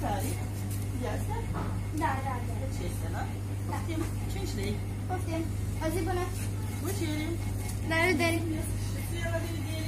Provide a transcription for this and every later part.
tare? De asta? Da. Ce este, da? Poftim. 5 lei. Poftim. O zi bună. Plăcere. La revedere. La revedere.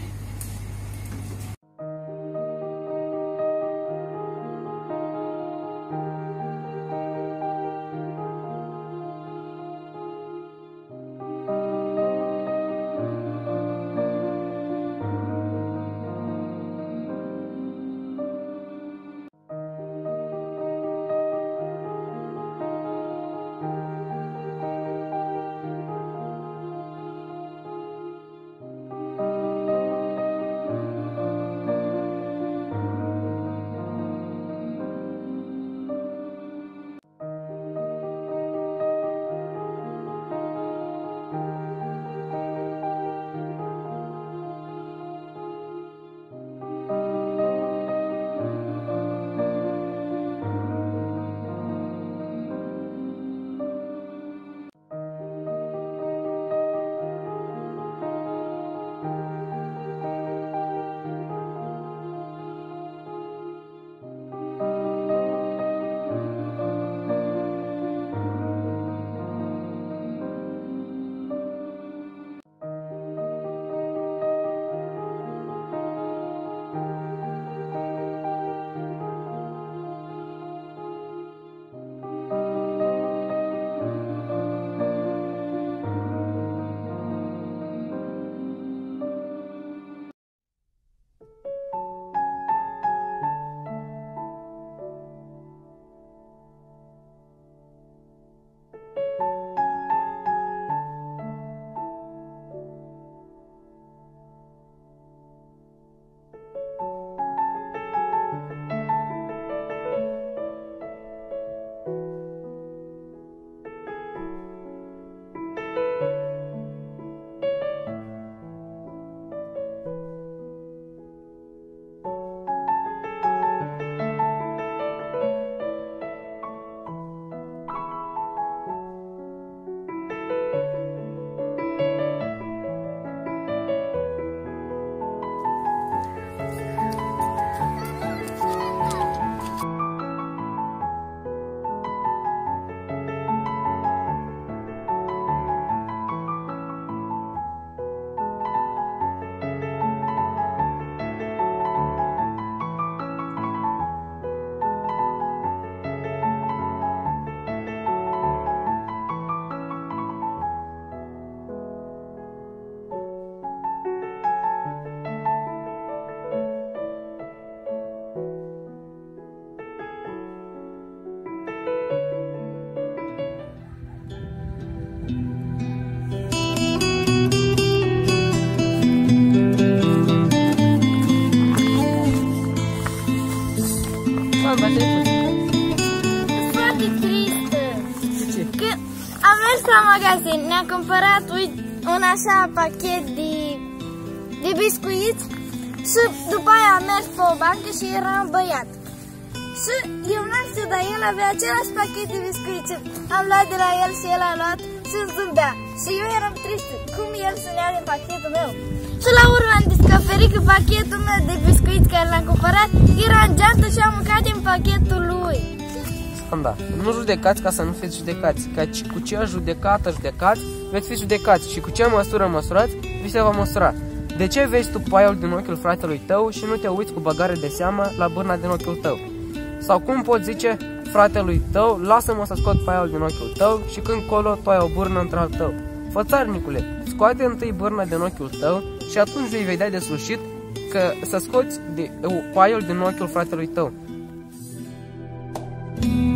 Foarte tristă. Că am mers la magazin, ne-am cumpărat un așa pachet de biscuiți și după aia am mers pe o bancă și era un băiat. Și eu n-am știut, dar el avea același pachet de biscuiți. Am luat de la el și el a luat și îmi zâmbea. Și eu eram tristă, cum el să ne ia din pachetul meu. Și la urmă am descoperit că pachetul meu de biscuiți care l-am cumpărat era în geantă și am mâncat din pachetul lui. Da, nu judecați ca să nu fiți judecați, căci cu ce judecată judecați, veți fi judecați și cu ce măsură măsurați, vi se va măsura. De ce vezi tu paiul din ochiul fratelui tău și nu te uiți cu băgare de seamă la bârna din ochiul tău? Sau cum poți zice fratelui tău, lasă-mă să scot paiul din ochiul tău și când colo tu ai o bârnă într-al tău? Fățarnicule, scoate întâi bârna din ochiul tău și atunci vei vedea de sfârșit că să scoți paiul din ochiul fratelui tău.